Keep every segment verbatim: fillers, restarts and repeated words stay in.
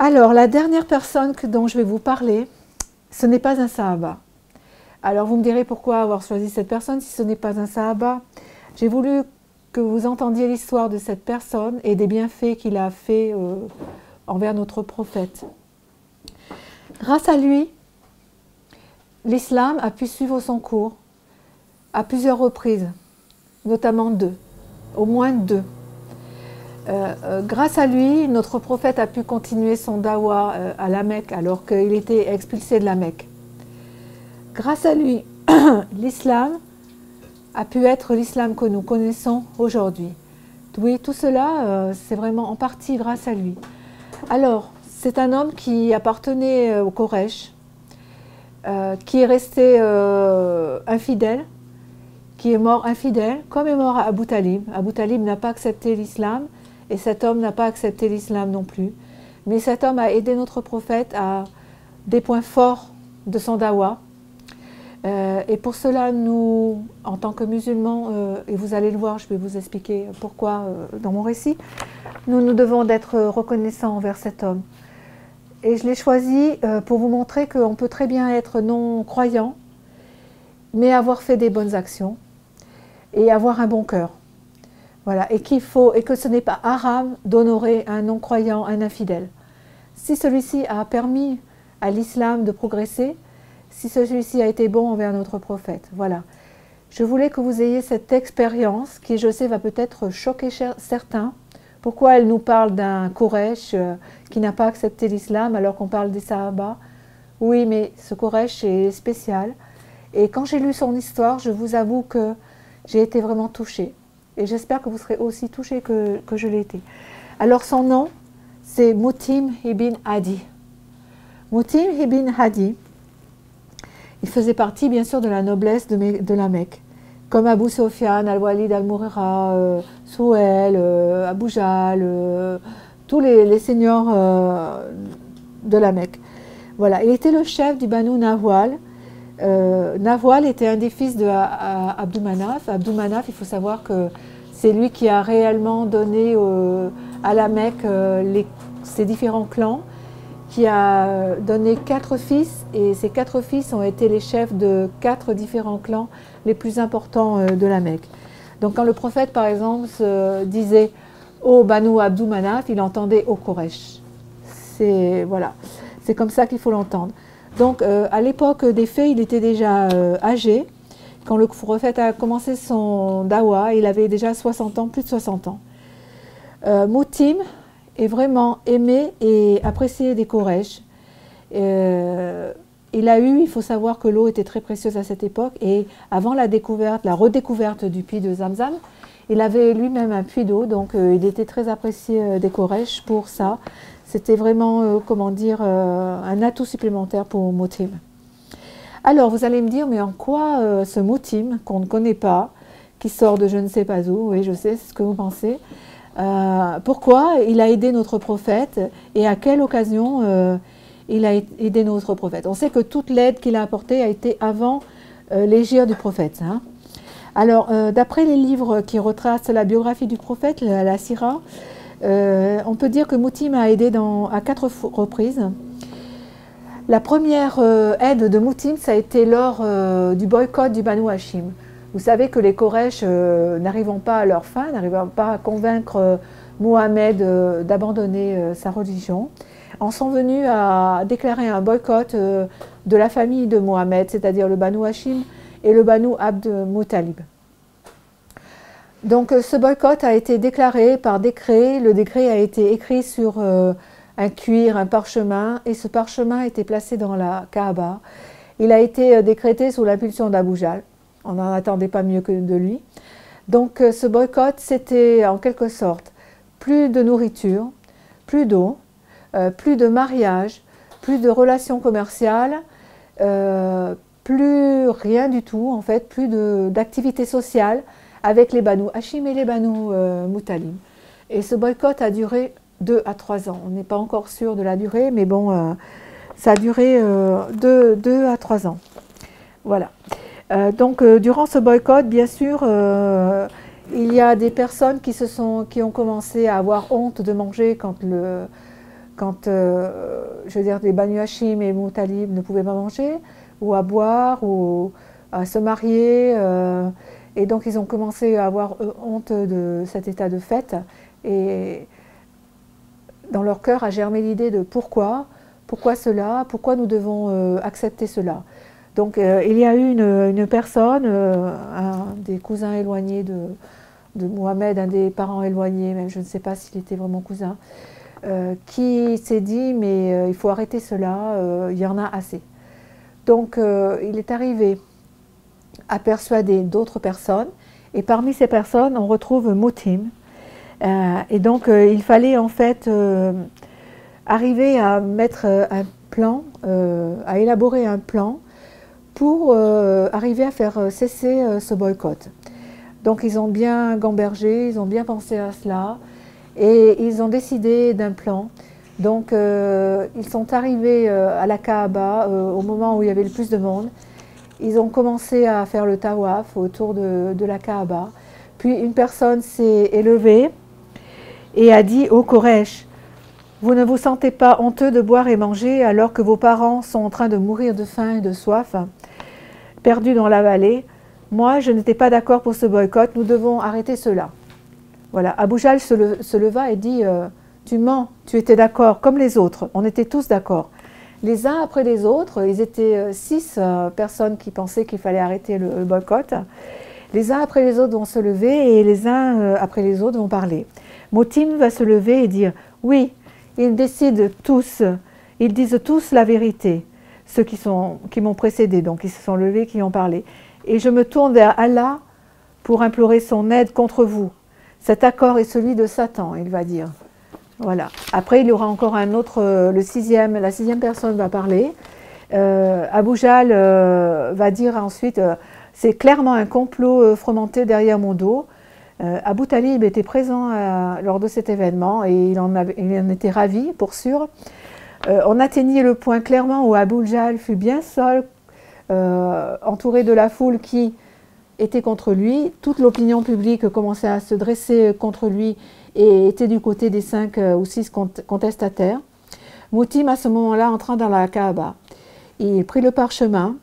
Alors, la dernière personne que, dont je vais vous parler, ce n'est pas un Sahaba. Alors, vous me direz pourquoi avoir choisi cette personne si ce n'est pas un Sahaba. J'ai voulu que vous entendiez l'histoire de cette personne et des bienfaits qu'il a fait euh, envers notre prophète. Grâce à lui, l'islam a pu suivre son cours à plusieurs reprises, notamment deux, au moins deux. Euh, euh, grâce à lui, notre prophète a pu continuer son dawa euh, à la Mecque alors qu'il était expulsé de la Mecque. Grâce à lui, l'islam a pu être l'islam que nous connaissons aujourd'hui. Oui, tout cela, euh, c'est vraiment en partie grâce à lui. Alors, c'est un homme qui appartenait euh, au Quraysh, euh, qui est resté euh, infidèle, qui est mort infidèle, comme est mort Abu Talib. Abu Talib n'a pas accepté l'islam, et cet homme n'a pas accepté l'islam non plus. Mais cet homme a aidé notre prophète à des points forts de son dawa. Euh, et pour cela, nous, en tant que musulmans, euh, et vous allez le voir, je vais vous expliquer pourquoi euh, dans mon récit, nous nous devons d'être reconnaissants envers cet homme. Et je l'ai choisi euh, pour vous montrer qu'on peut très bien être non-croyant, mais avoir fait des bonnes actions et avoir un bon cœur. Voilà, et qu'il faut, et que ce n'est pas haram d'honorer un non-croyant, un infidèle. Si celui-ci a permis à l'islam de progresser, si celui-ci a été bon envers notre prophète, voilà. Je voulais que vous ayez cette expérience qui, je sais, va peut-être choquer certains. Pourquoi elle nous parle d'un Quraysh euh, qui n'a pas accepté l'islam alors qu'on parle des Sahaba? Oui, mais ce Quraysh est spécial. Et quand j'ai lu son histoire, je vous avoue que j'ai été vraiment touchée. Et j'espère que vous serez aussi touchés que, que je l'ai été. Alors son nom, c'est Mutim ibn Adi. Mutim ibn Adi, il faisait partie bien sûr de la noblesse de, de la Mecque, comme Abu Sufyan, Al-Walid Al-Mughira, euh, Souhel, euh, Abu Jahl, euh, tous les, les seigneurs euh, de la Mecque. Voilà, il était le chef du Banu Nawal. Euh, Nawal était un des fils de Abdou Manaf. Abdou Manaf, il faut savoir que c'est lui qui a réellement donné euh, à la Mecque euh, les, ses différents clans, qui a donné quatre fils, et ces quatre fils ont été les chefs de quatre différents clans les plus importants euh, de la Mecque. Donc quand le prophète, par exemple, se disait « Ô Banu Abdou Manaf », il entendait « Ô Quraysh ». C'est voilà, c'est comme ça qu'il faut l'entendre. Donc, euh, à l'époque des faits, il était déjà euh, âgé. Quand le prophète a commencé son dawa, il avait déjà soixante ans, plus de soixante ans. Euh, Mutim est vraiment aimé et apprécié des Quraysh. Euh, il a eu, il faut savoir que l'eau était très précieuse à cette époque, et avant la découverte, la redécouverte du puits de Zamzam, il avait lui-même un puits d'eau, donc euh, il était très apprécié euh, des Quraysh pour ça. C'était vraiment, euh, comment dire, euh, un atout supplémentaire pour Mutim. Alors, vous allez me dire, mais en quoi euh, ce Mutim, qu'on ne connaît pas, qui sort de je ne sais pas où, oui, je sais, c'est ce que vous pensez, euh, pourquoi il a aidé notre prophète et à quelle occasion euh, il a aidé notre prophète? On sait que toute l'aide qu'il a apportée a été avant euh, l'hégire du prophète. Hein. Alors, euh, d'après les livres qui retracent la biographie du prophète, la, la Sira, Euh, on peut dire que Mutim a aidé dans, à quatre reprises. La première euh, aide de Mutim, ça a été lors euh, du boycott du Banu Hashim. Vous savez que les Quraysh, euh, n'arrivant pas à leur fin, n'arrivant pas à convaincre euh, Mohammed euh, d'abandonner euh, sa religion, en sont venus à déclarer un boycott euh, de la famille de Mohammed, c'est-à-dire le Banu Hashim et le Banu Abd Muttalib. Donc ce boycott a été déclaré par décret. Le décret a été écrit sur euh, un cuir, un parchemin, et ce parchemin a été placé dans la Kaaba. Il a été décrété sous l'impulsion d'Abu Jahl. On n'en attendait pas mieux que de lui. Donc euh, ce boycott, c'était en quelque sorte plus de nourriture, plus d'eau, euh, plus de mariage, plus de relations commerciales, euh, plus rien du tout en fait, plus d'activités sociales avec les Banu Hashim et les Banu euh, Muttalib. Et ce boycott a duré deux à trois ans. On n'est pas encore sûr de la durée, mais bon, euh, ça a duré euh, deux, deux à trois ans. Voilà. Euh, donc, euh, durant ce boycott, bien sûr, euh, il y a des personnes qui, se sont, qui ont commencé à avoir honte de manger quand le, quand euh, je veux dire, les Banu Hachim et Moutalib ne pouvaient pas manger, ou à boire, ou à se marier. Euh, et donc ils ont commencé à avoir honte de cet état de fait. Et dans leur cœur a germé l'idée de pourquoi, pourquoi cela, pourquoi nous devons euh, accepter cela. Donc euh, il y a eu une, une personne, euh, un des cousins éloignés de, de Mohamed, un des parents éloignés, même je ne sais pas s'il était vraiment cousin, euh, qui s'est dit mais euh, il faut arrêter cela, euh, il y en a assez. Donc euh, il est arrivé à persuader d'autres personnes, et parmi ces personnes on retrouve Moutim. Euh, et donc euh, il fallait en fait euh, arriver à mettre un plan, euh, à élaborer un plan pour euh, arriver à faire cesser euh, ce boycott. Donc ils ont bien gambergé, ils ont bien pensé à cela, et ils ont décidé d'un plan. Donc euh, ils sont arrivés euh, à la Kaaba euh, au moment où il y avait le plus de monde. Ils ont commencé à faire le tawaf autour de, de la Kaaba. Puis une personne s'est élevée et a dit au Koresh, vous ne vous sentez pas honteux de boire et manger alors que vos parents sont en train de mourir de faim et de soif, perdus dans la vallée. Moi, je n'étais pas d'accord pour ce boycott, nous devons arrêter cela. Voilà, Abu Jahl se, le, se leva et dit, euh, tu mens, tu étais d'accord, comme les autres, on était tous d'accord. Les uns après les autres, ils étaient euh, six euh, personnes qui pensaient qu'il fallait arrêter le, le boycott. Les uns après les autres vont se lever et les uns euh, après les autres vont parler. Moutim va se lever et dire, oui, ils décident tous, ils disent tous la vérité, ceux qui, sont, qui m'ont précédé, donc ils se sont levés, qui ont parlé. Et je me tourne vers Allah pour implorer son aide contre vous. Cet accord est celui de Satan, il va dire. Voilà. Après, il y aura encore un autre, le sixième, la sixième personne va parler. Euh, Abu Jahl euh, va dire ensuite, euh, c'est clairement un complot euh, fomenté derrière mon dos. Euh, Abu Talib était présent à, lors de cet événement et il en, avait, il en était ravi, pour sûr. Euh, on atteignit le point clairement où Abu Jahl fut bien seul, euh, entouré de la foule qui était contre lui. Toute l'opinion publique commençait à se dresser contre lui et était du côté des cinq ou six contestataires. Moutim, à ce moment-là, entra dans la Kaaba. Il prit le parchemin,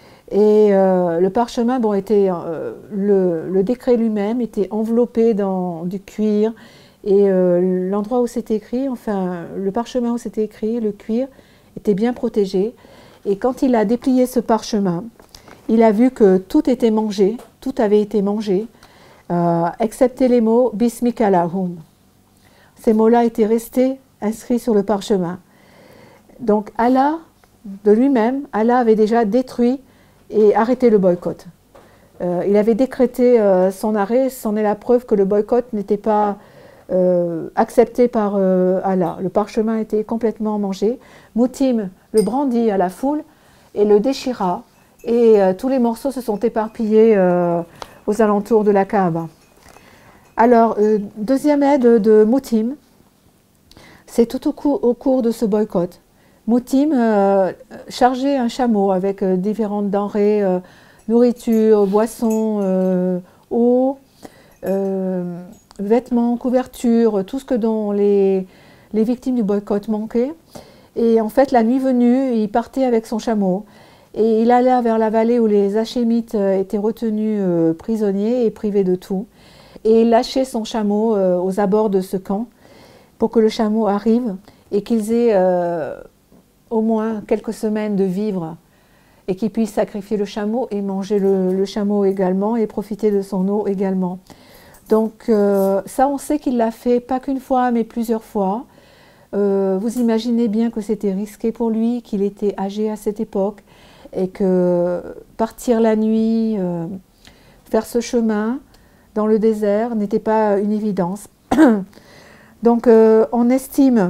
et euh, le parchemin, bon, était, euh, le, le décret lui-même était enveloppé dans du cuir, et euh, l'endroit où c'était écrit, enfin, le parchemin où c'était écrit, le cuir, était bien protégé. Et quand il a déplié ce parchemin, il a vu que tout était mangé, tout avait été mangé, euh, excepté les mots « Bismika lahum ». Ces mots-là étaient restés inscrits sur le parchemin. Donc Allah, de lui-même, Allah avait déjà détruit et arrêté le boycott. Euh, il avait décrété euh, son arrêt, c'en est la preuve que le boycott n'était pas euh, accepté par euh, Allah. Le parchemin était complètement mangé. Moutim le brandit à la foule et le déchira, et euh, tous les morceaux se sont éparpillés euh, aux alentours de la Kaaba. Alors, euh, deuxième aide de Moutim, c'est tout au, cours, au cours de ce boycott. Moutim euh, chargeait un chameau avec euh, différentes denrées, euh, nourriture, boissons, euh, eau, euh, vêtements, couvertures, tout ce que dont les, les victimes du boycott manquaient. Et en fait, la nuit venue, il partait avec son chameau et il allait vers la vallée où les Hachémites étaient retenus euh, prisonniers et privés de tout. Et il lâchait son chameau euh, aux abords de ce camp pour que le chameau arrive et qu'ils aient euh, au moins quelques semaines de vivres et qu'ils puissent sacrifier le chameau et manger le, le chameau également et profiter de son eau également. Donc euh, ça, on sait qu'il l'a fait pas qu'une fois mais plusieurs fois. Euh, vous imaginez bien que c'était risqué pour lui, qu'il était âgé à cette époque et que partir la nuit, euh, faire ce chemin dans le désert n'était pas une évidence. Donc euh, on estime,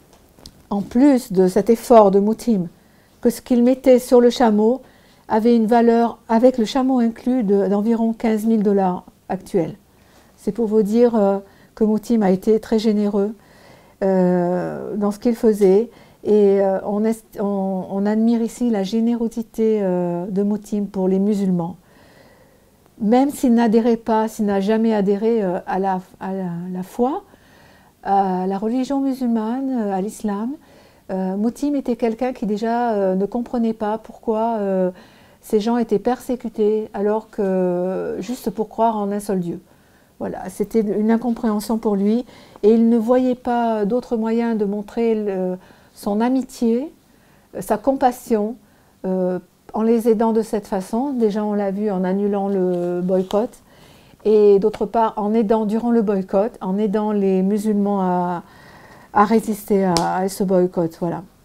en plus de cet effort de Moutim, que ce qu'il mettait sur le chameau avait une valeur, avec le chameau inclus, d'environ quinze mille dollars actuels. C'est pour vous dire euh, que Moutim a été très généreux euh, dans ce qu'il faisait. Et euh, on, est, on, on admire ici la générosité euh, de Moutim pour les musulmans. Même s'il n'adhérait pas, s'il n'a jamais adhéré euh, à, la, à la, la foi, à la religion musulmane, à l'islam. Euh, Moutim était quelqu'un qui déjà euh, ne comprenait pas pourquoi euh, ces gens étaient persécutés alors que juste pour croire en un seul Dieu. Voilà, c'était une incompréhension pour lui et il ne voyait pas d'autre moyen de montrer le, son amitié, sa compassion euh, en les aidant de cette façon. Déjà on l'a vu en annulant le boycott et d'autre part en aidant durant le boycott, en aidant les musulmans à, à résister à, à ce boycott. Voilà.